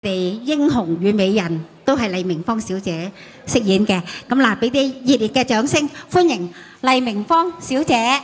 哋英雄與美人都係黎明芳小姐飾演嘅。咁嗱，俾啲熱烈嘅掌聲歡迎黎明芳小姐。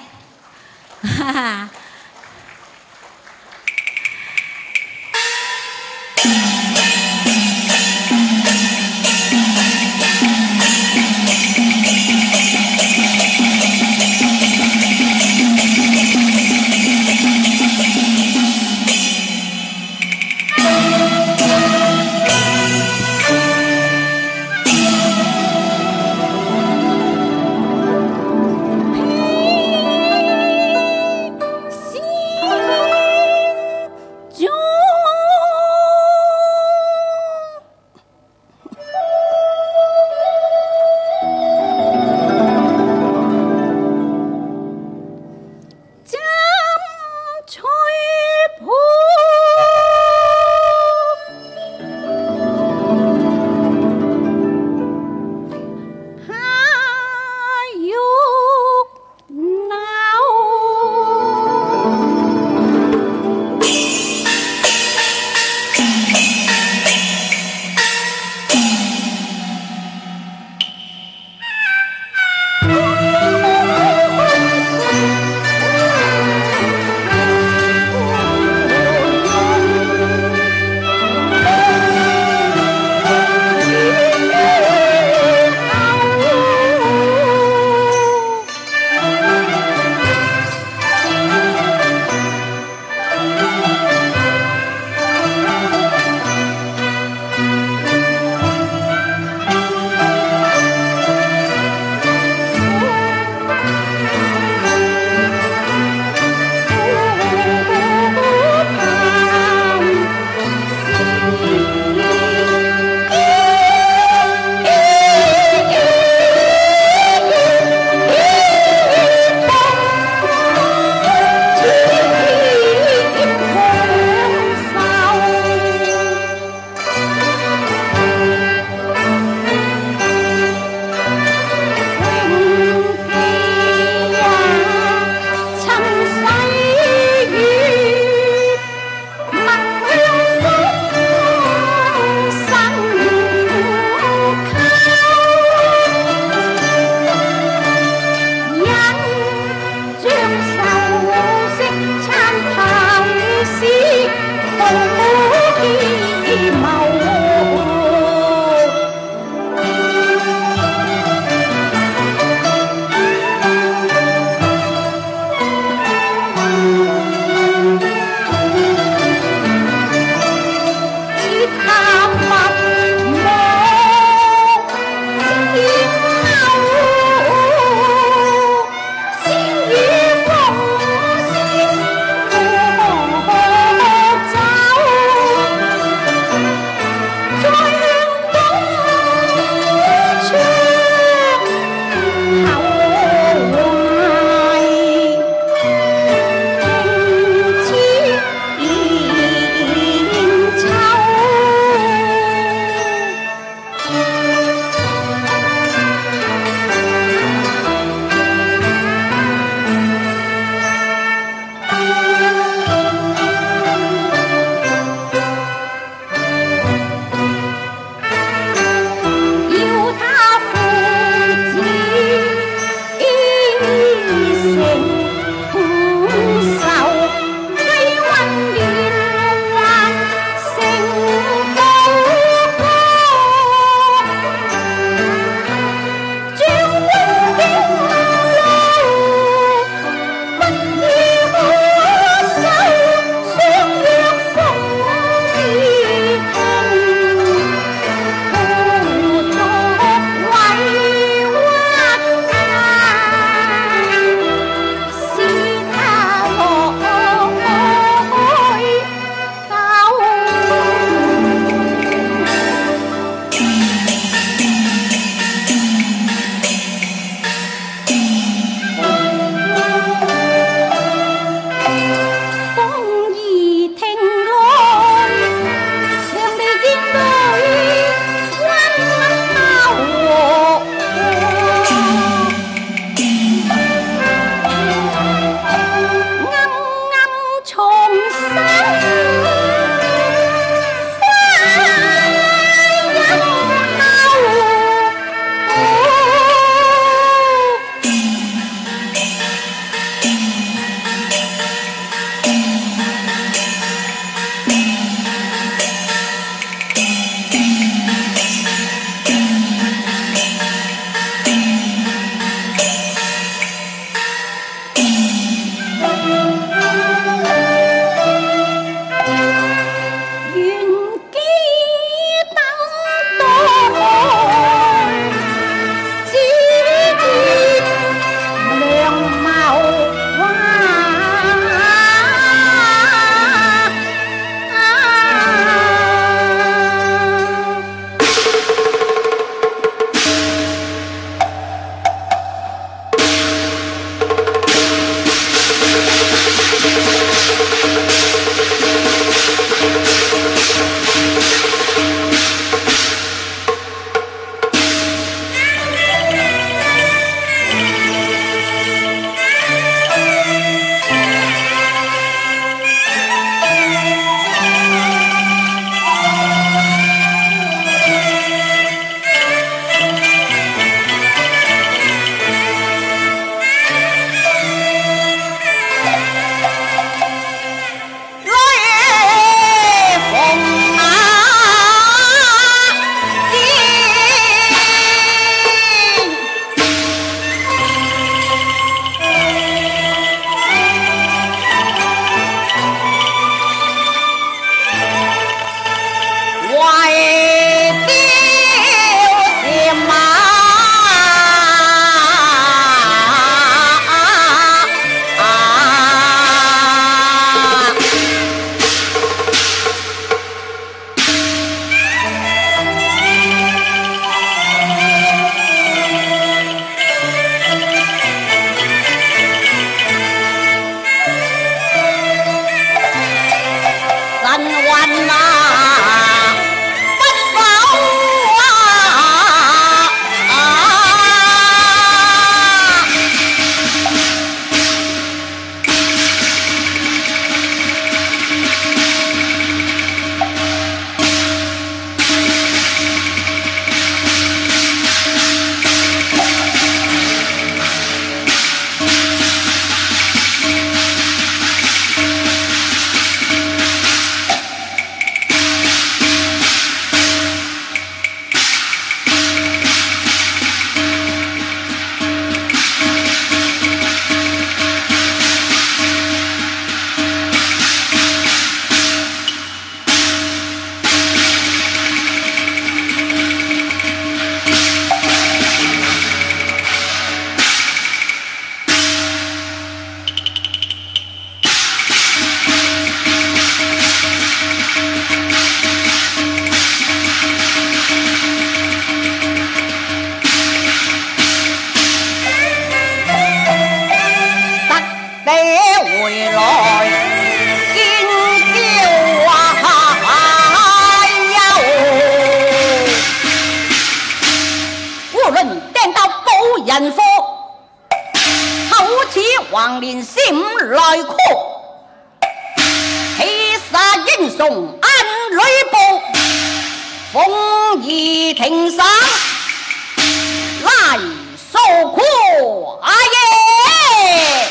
王连心来哭，披杀英雄安吕布，奉义庭上来受苦也。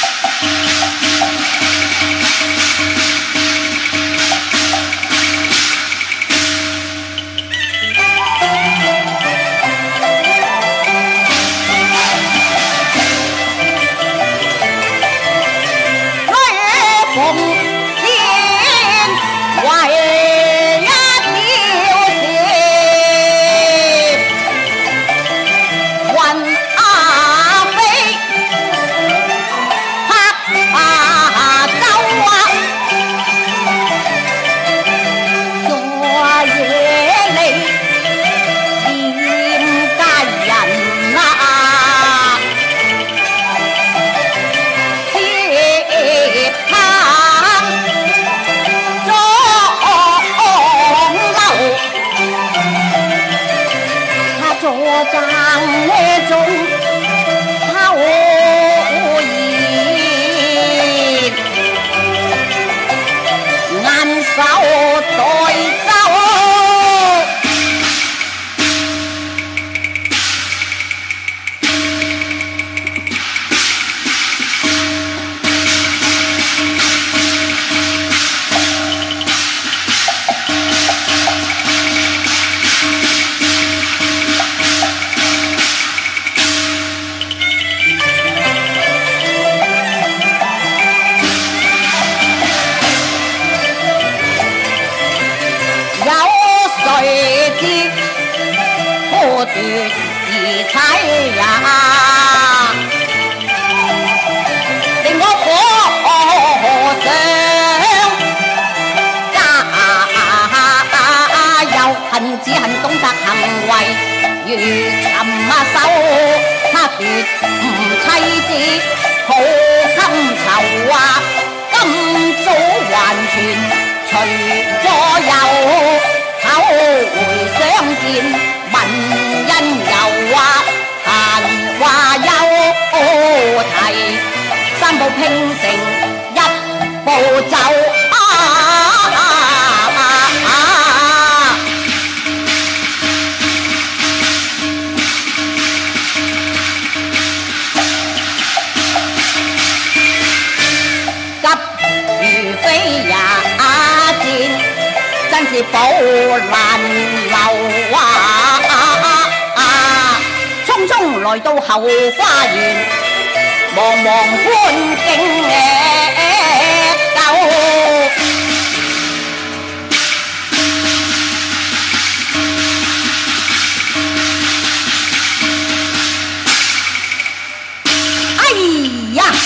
寶蘭樓匆匆來到後花園，茫茫觀景舊。哎呀！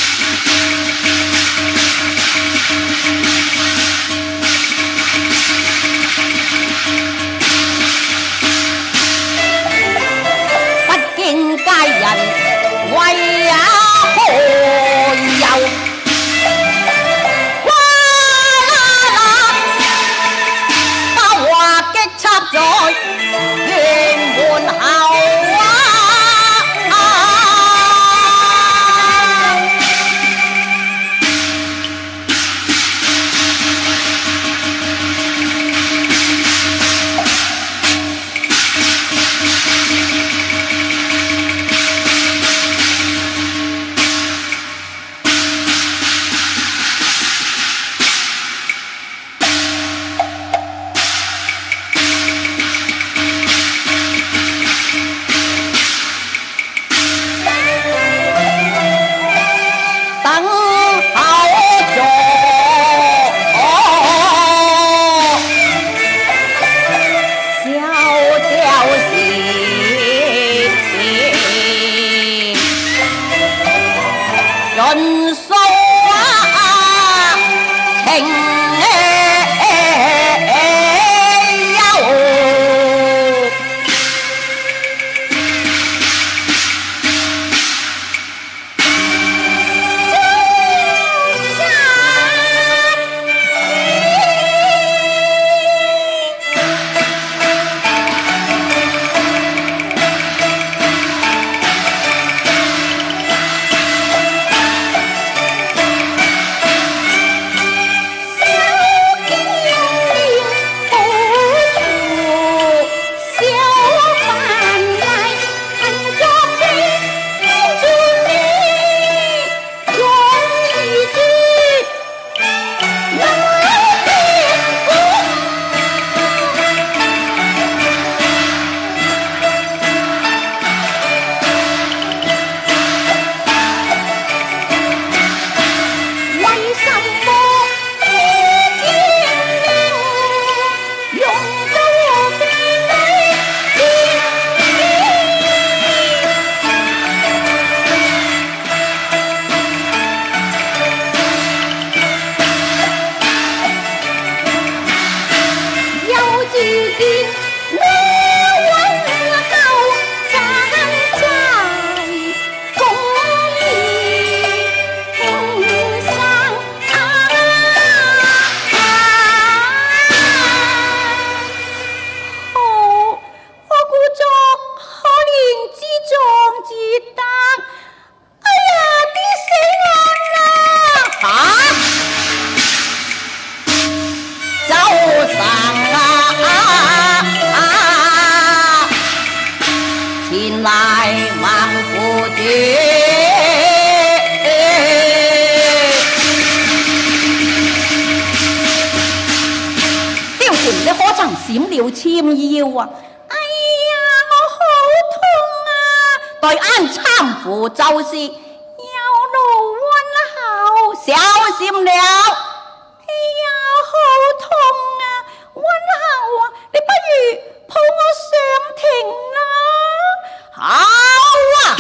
為也何由？哇啦啦，把話擊插在園門後閃了纖腰啊！ 哎呀，我好痛啊！ 對眼參扶就是有路溫後， 小心了。 哎呀，好痛啊！溫後啊，你不如抱我上庭啦。 好啊！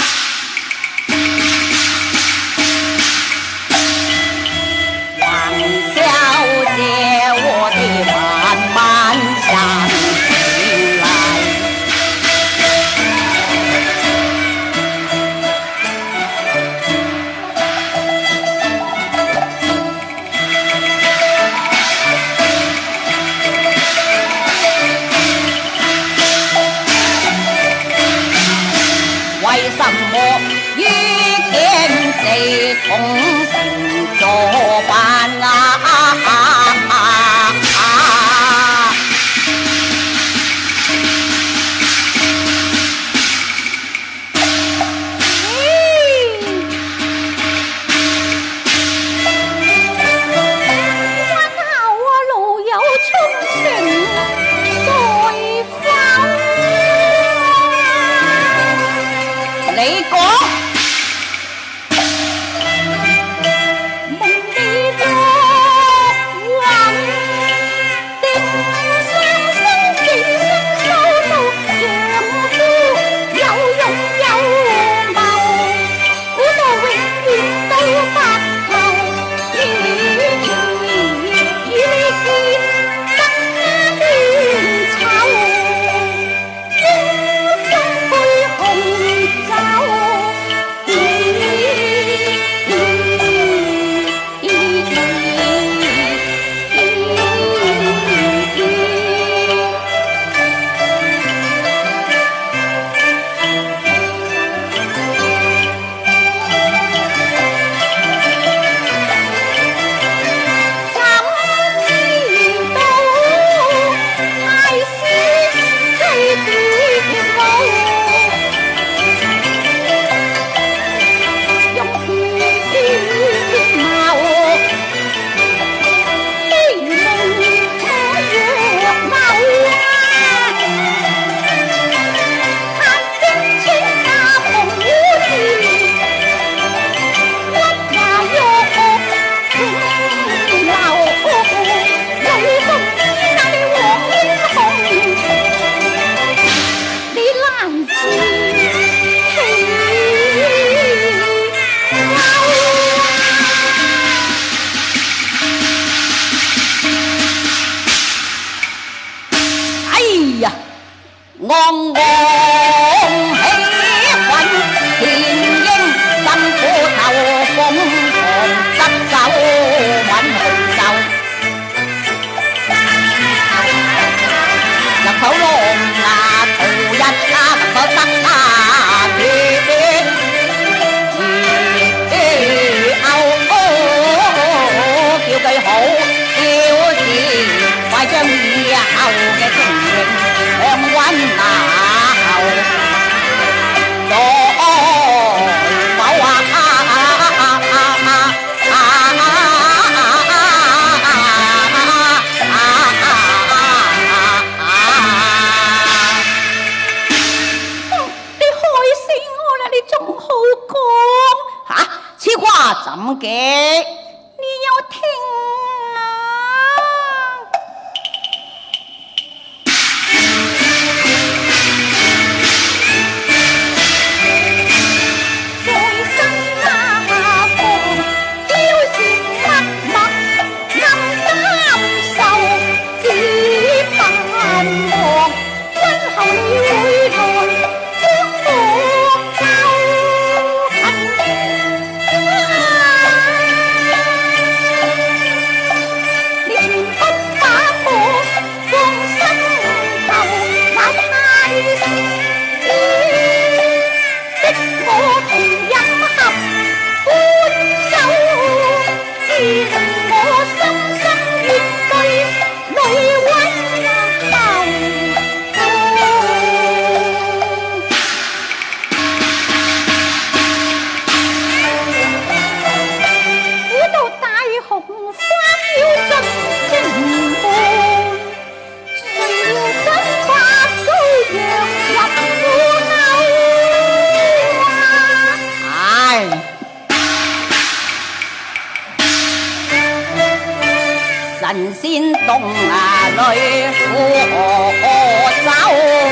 王小姐，我的慢慢上庭來。為什麼遇見這同情作伴啊？你講。昂昂氣憤，田英辛苦頭鳳凰執手揾紅袖，入口龍牙圖一家能夠得天叫佢好小事，快將以後嘅情形向溫拿後，再否你害死我啦！你仲好講嚇？此話怎嘅？ 你有聽啊？ 神仙洞里苦走，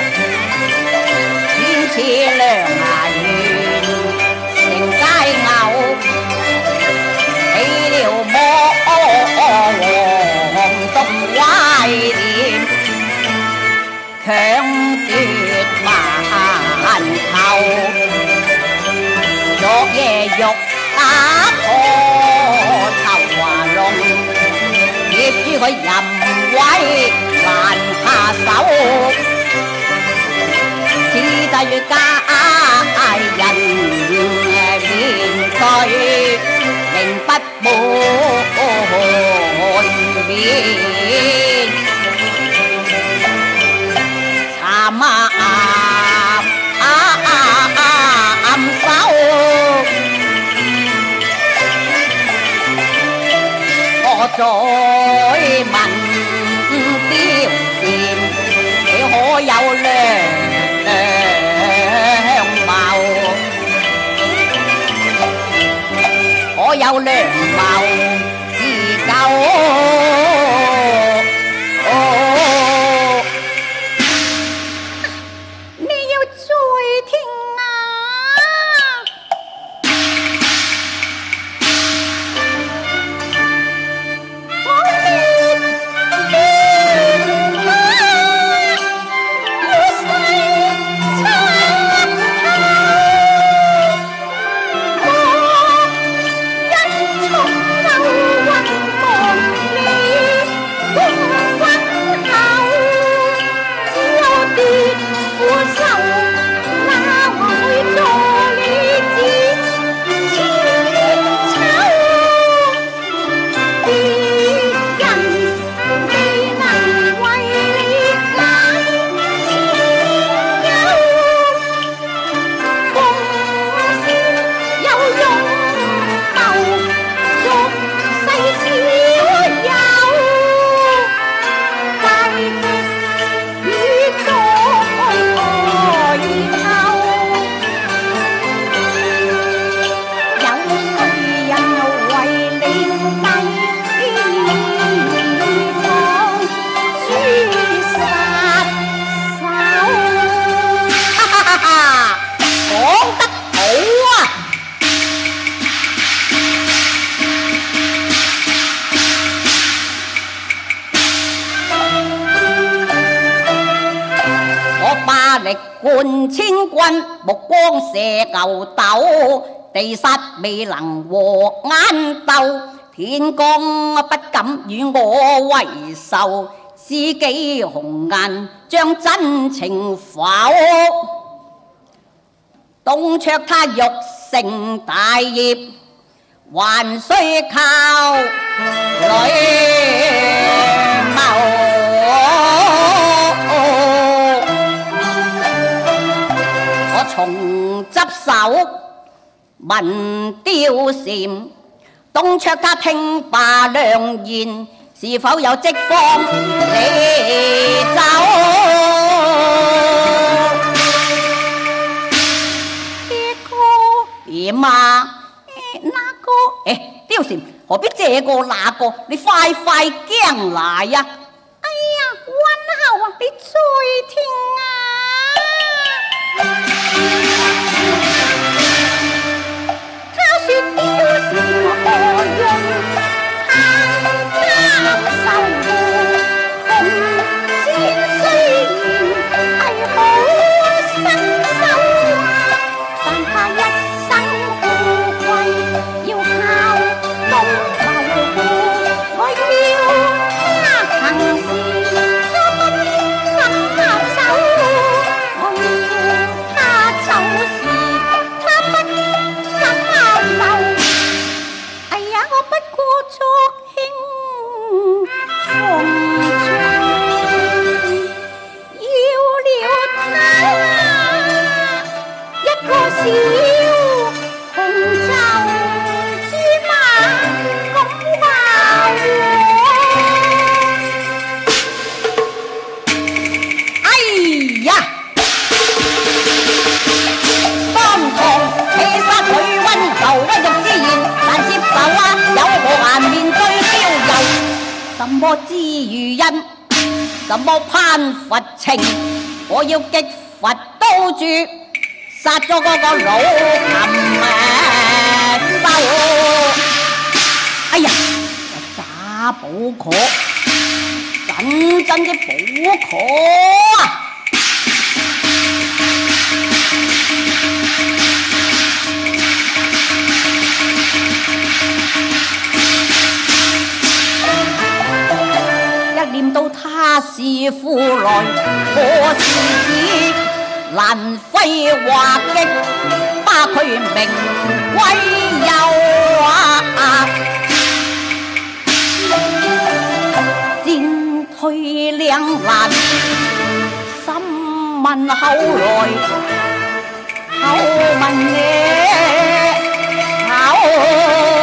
天似亮圆成街牛，起了魔王洞歪念，強奪萬頭，昨夜欲打破頭華龍，業於佢淫威難下手，此際家人面對，仍不滿面。手，我再問貂蟬，你可有良謀？可有良謀自救？貫千軍，目光射牛鬥，地煞未能和眼鬥，天公不敢與我為仇，知己紅顏將真情否？東卓他欲成大業，還需靠女謀。從執手問貂蟬，東卓他聽罷良言，是否有即放你走？這個點啊？那個？貂蟬何必這個那個？你快快驚來呀！ 哎呀，溫侯啊，你再聽啊！他說貂蟬何用太擔受紅線雖然係好身手啊，但他一生富貴要靠東謀戶，我要他行事他不肯下手，我要他走時他不肯下流。哎呀，我不過作興從長，要了他一個小紅袖芝麻咁話喎。 哎呀！當堂氣殺佢溫侯威辱之言，難接受啊！有何顏面對標遊？ 什麼知遇因，什麼攀佛情，我要擊佛刀住，殺咗嗰個老禽獸。哎呀，假寶可，真正嘅寶可啊！念到他是父來，可是子難揮華擊，把佢名歸右啊！戰退兩難，心問後來，後問你後。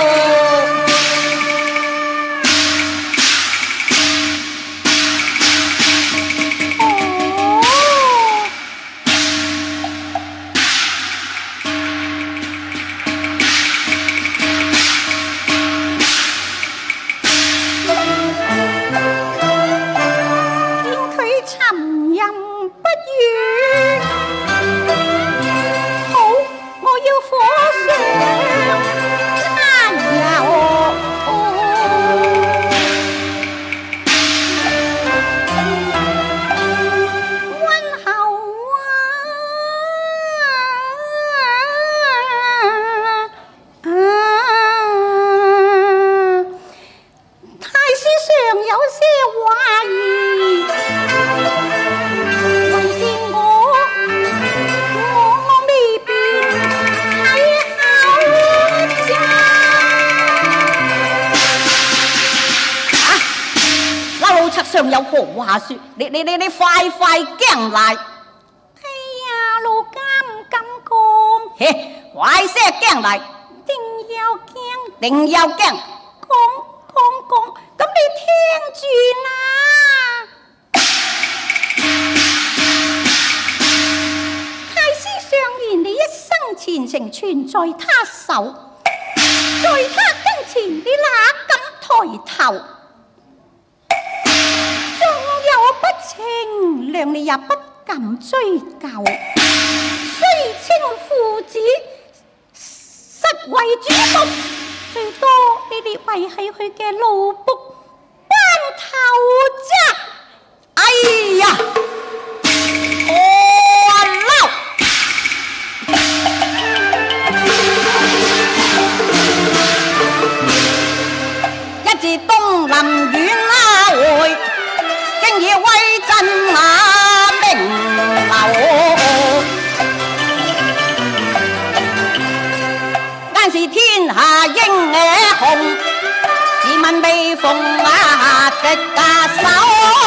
上有何話說？你快驚嚟！ 哎呀，老家唔敢講。 嘿，快些驚嚟！ 定要驚。講，咁你聽住啦。太師上言你一生前程全在他手，在他跟前你哪敢抬頭？不情量你也不敢追究，雖稱父子實為主僕，最多你列為係佢嘅奴僕班頭啫。 哎呀，可嬲！一至東林苑啦會。以威震那名流，間是天下英雄，自問未逢敵家手，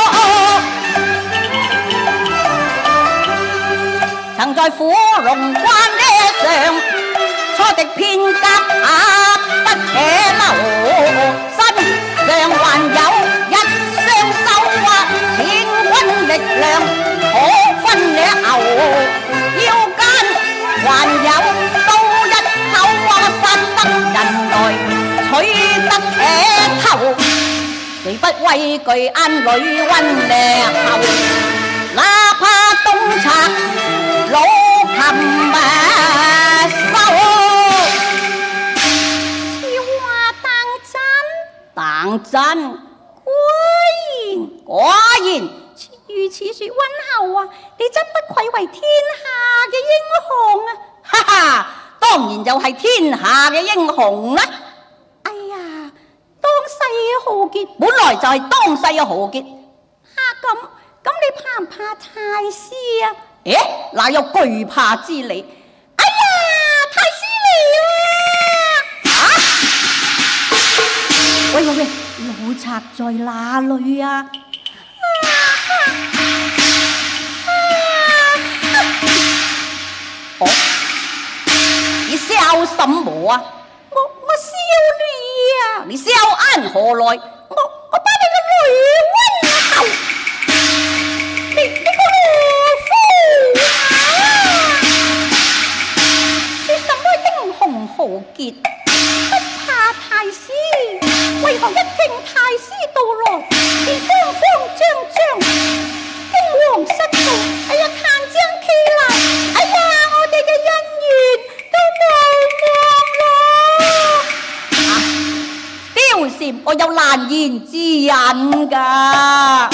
曾在虎龍關呢上，初敵偏夾不捨留，身上還有力量可分兩牛，腰間還有刀一口，殺得人來取得頭，誰不畏懼眼裏溫烈後，哪怕東賊老禽收。 笑話當真，果然。 如此說溫厚啊，你真不愧為天下嘅英雄啊！ 哈哈，當然就係天下嘅英雄啦！ 哎呀，當世豪傑本來就係當世嘅豪傑。 咁你怕唔怕太師啊？ 誒，哪有懼怕之理？ 哎呀，太師嚟啊！ 喂，老賊在哪裏啊？哦，你笑什麼啊？ 我笑你啊！ 你笑安何來？ 我把你個女溫厚，你個懦夫啊！說什麼英雄豪傑，不怕太師，為何一聽太師到來？ 我有難言之隱㗎。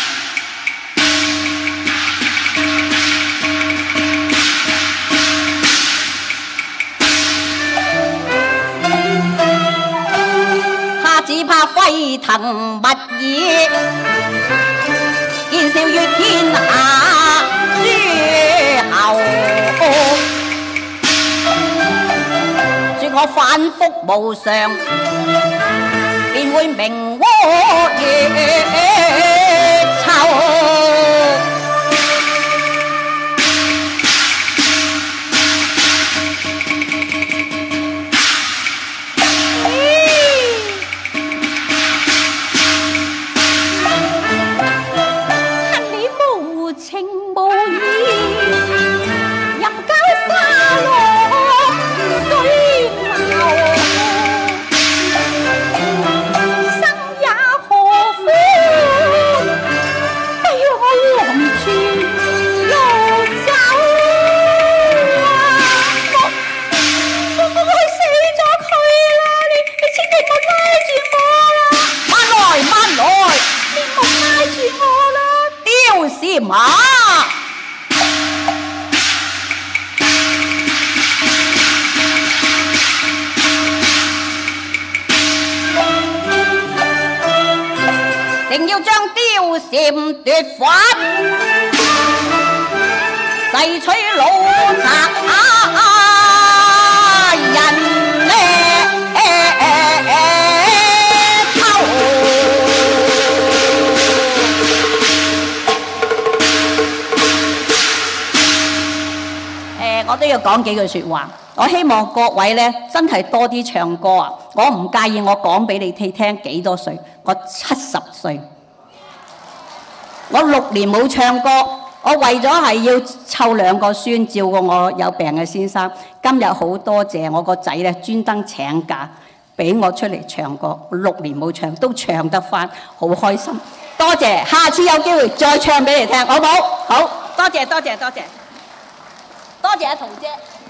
只怕飛騰物野，見笑於天下諸侯。說我反覆無常，便會名窩月臭。馬定要將貂蟬奪返，誓取老賊人我都要講幾句説話，我希望各位呢真係多啲唱歌啊！我唔介意我講俾你聽幾多歲，我70歲，我6年冇唱歌，我為咗係要湊2個孫，照顧我有病嘅先生。今日好多謝我個仔呢，專登請假俾我出嚟唱歌，6年冇唱都唱得返，好開心。多謝，下次有機會再唱俾你聽，好唔好？好，多謝多謝多謝。多謝阿彤姐。